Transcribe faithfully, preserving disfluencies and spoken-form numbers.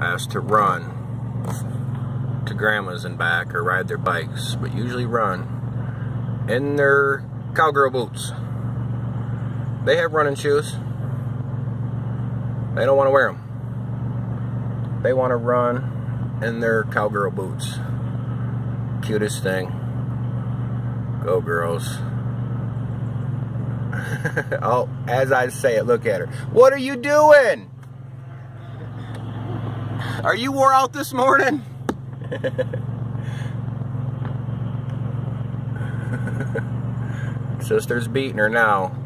has to run to grandma's and back or ride their bikes, but usually run in their cowgirl boots. They have running shoes. They don't want to wear them. They want to run in their cowgirl boots. Cutest thing. Go girls. Oh, as I say it, look at her. What are you doing? Are you wore out this morning? Sister's beating her now.